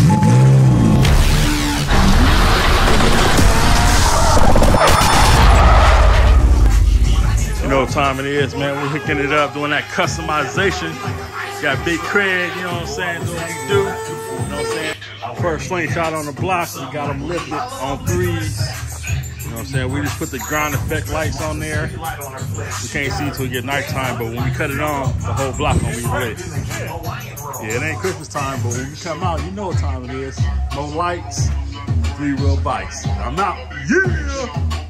You know what time it is, man. We're hooking it up, doing that customization. Got Big Craig, you know what I'm saying, doing what he do. You know what I'm saying? First slingshot on the block, we got them lifted on threes. You know what I'm saying? We just put the ground effect lights on there. We can't see till we get nighttime, but when we cut it on, the whole block gonna be lit. Yeah, it ain't Christmas time, but when we come out, you know what time it is. No lights, 3-wheel bikes. I'm out. Yeah!